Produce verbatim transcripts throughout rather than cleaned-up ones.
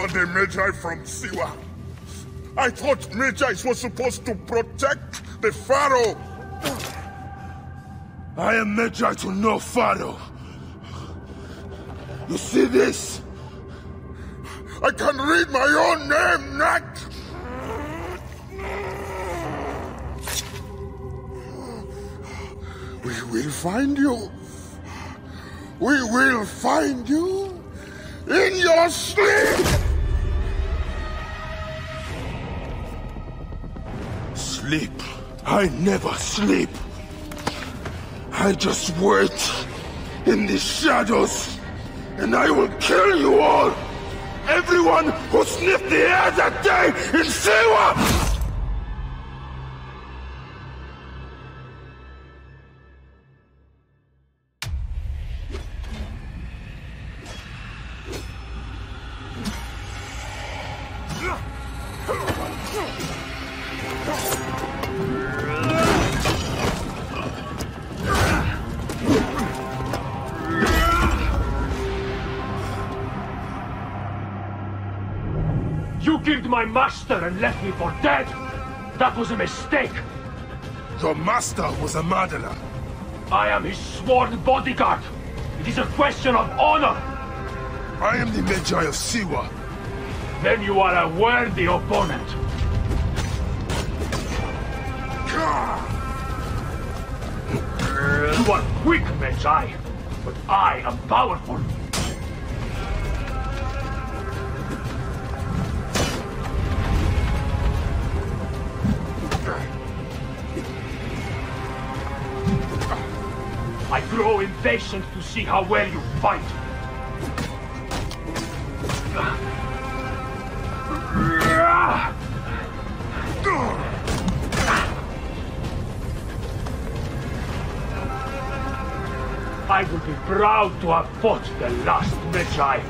the Magi from Siwa. I thought Magi was supposed to protect the Pharaoh. I am Magi to no Pharaoh. You see this? I can read my own name, Nat! We will find you. We will find you in your sleep! Sleep? I never sleep. I just wait in the shadows, and I will kill you all! Everyone who sniffed the air that day in Siwa! You killed my master and left me for dead! That was a mistake! Your master was a murderer. I am his sworn bodyguard! It is a question of honor! I am the Magi of Siwa. Then you are a worthy opponent. You are weak, Magi, but I am powerful. I grow impatient to see how well you fight. I would be proud to have fought the last Magi.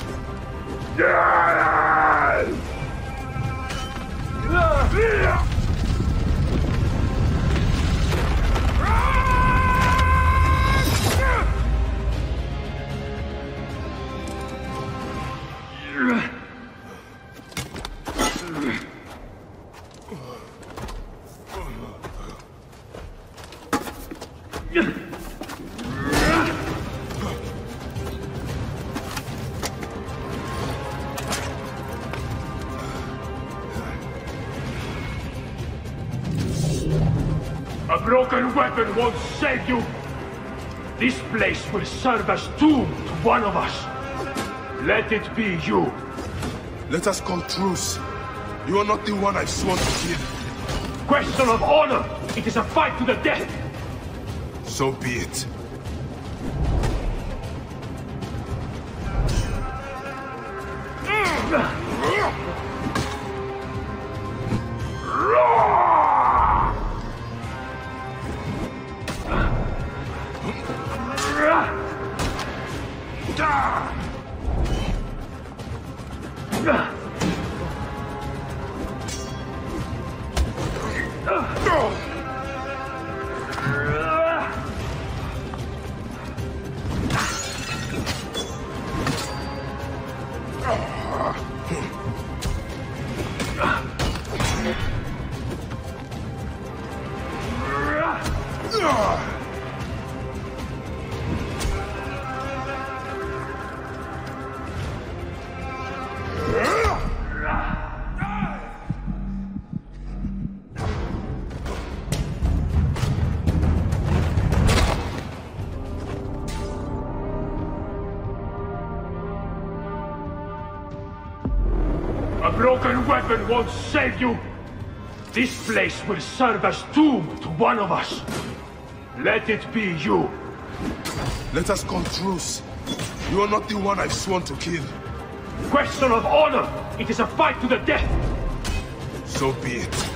A broken weapon won't save you! This place will serve as tomb to one of us. Let it be you. Let us call truce. You are not the one I've sworn to kill. Question of honor! It is a fight to the death! So be it. A broken weapon won't save you! This place will serve as tomb to one of us. Let it be you. Let us call truce. You are not the one I've sworn to kill. Question of honor! It is a fight to the death! So be it.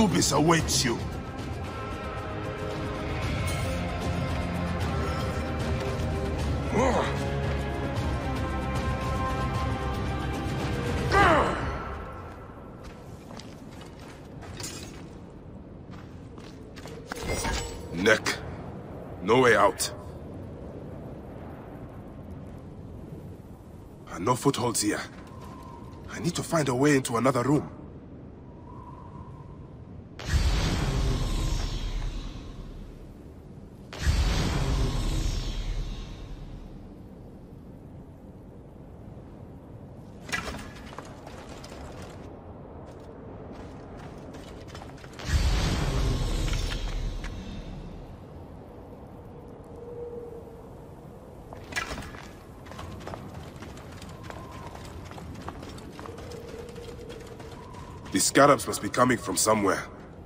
Anubis awaits you. Neck. No way out. And no footholds here. I need to find a way into another room. These scarabs must be coming from somewhere.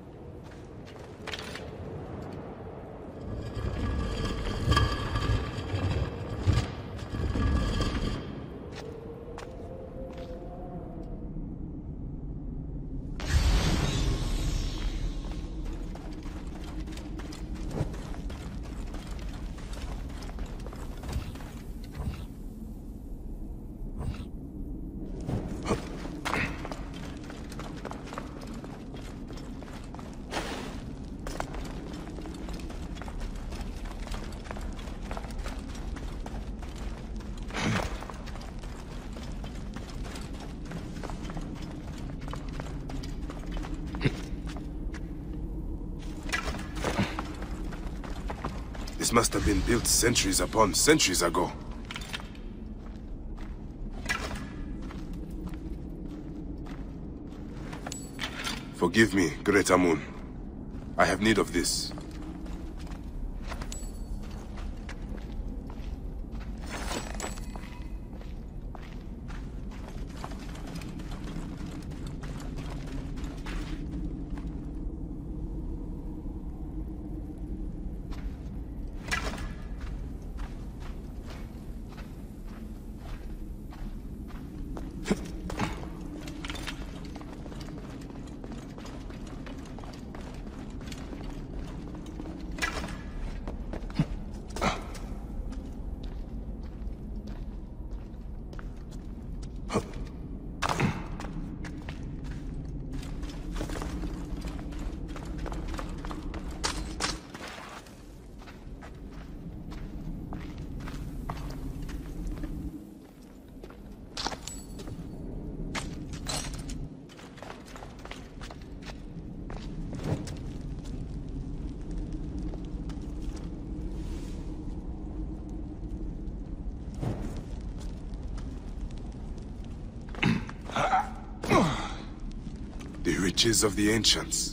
This must have been built centuries upon centuries ago. Forgive me, Great Amun. I have need of this. The riches of the ancients.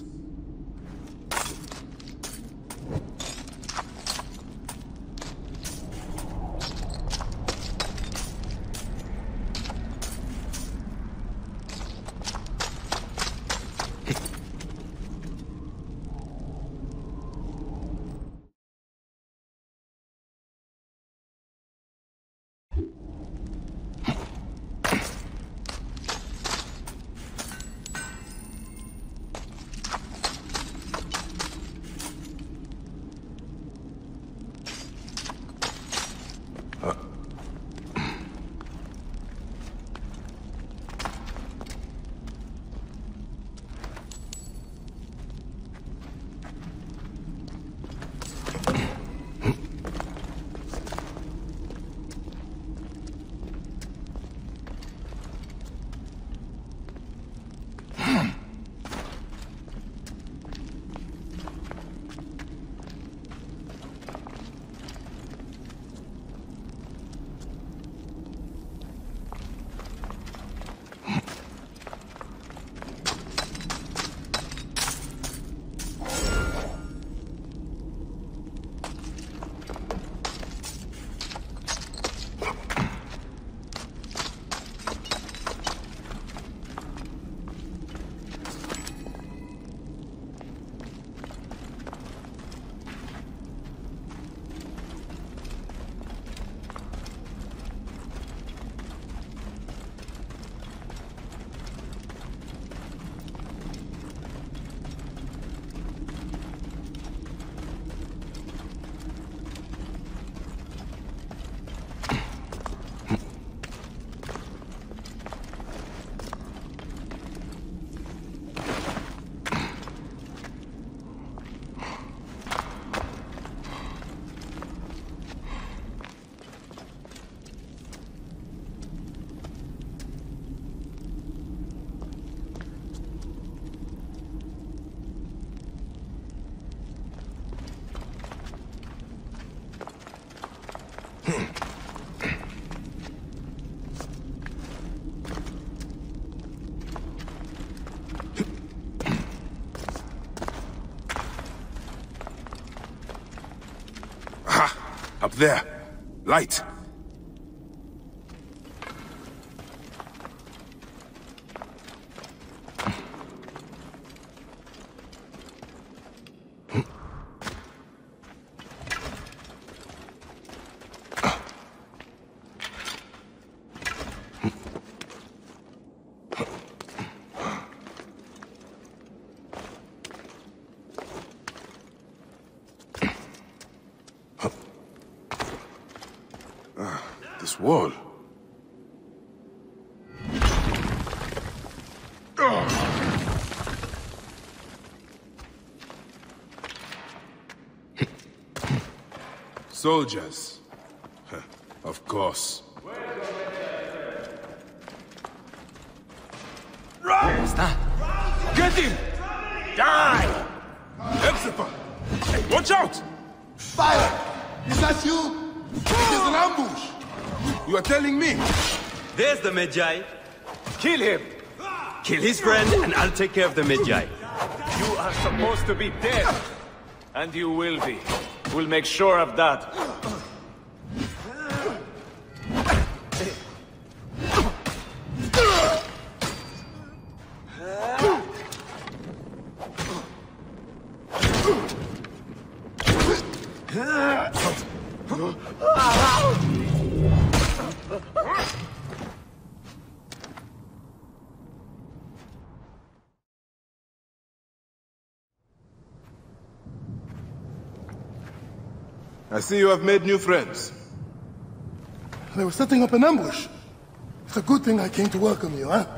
Up there. Light. This wall. Soldiers. Of course. Get him! Die! Hepzibah! Hey, watch out! Fire! Is that you? It is an ambush! You are telling me? There's the Medjay. Kill him! Kill his friend, and I'll take care of the Medjay. You are supposed to be dead. And you will be. We'll make sure of that. I see you have made new friends. They were setting up an ambush. It's a good thing I came to welcome you, huh?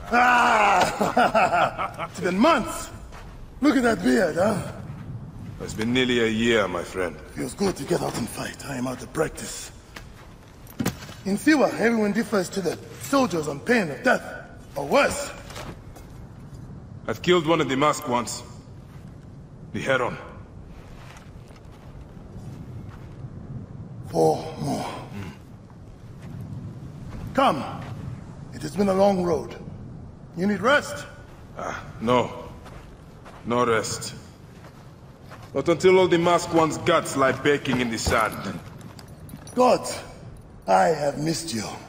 Ah! It's been months. Look at that beard, huh? It's been nearly a year, my friend. Feels good to get out and fight. I am out of practice. In Siwa, everyone defers to the soldiers on pain of death, or worse. I've killed one of the masked ones. The Heron. Four more. Mm. Come. It has been a long road. You need rest? Ah, no. No rest. Not until all the masked one's guts lie baking in the sand. God, I have missed you.